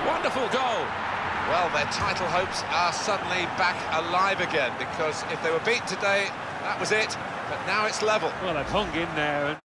Wonderful goal. Well, their title hopes are suddenly back alive again, because if they were beaten today, that was it. But now it's level. Well, they've hung in there.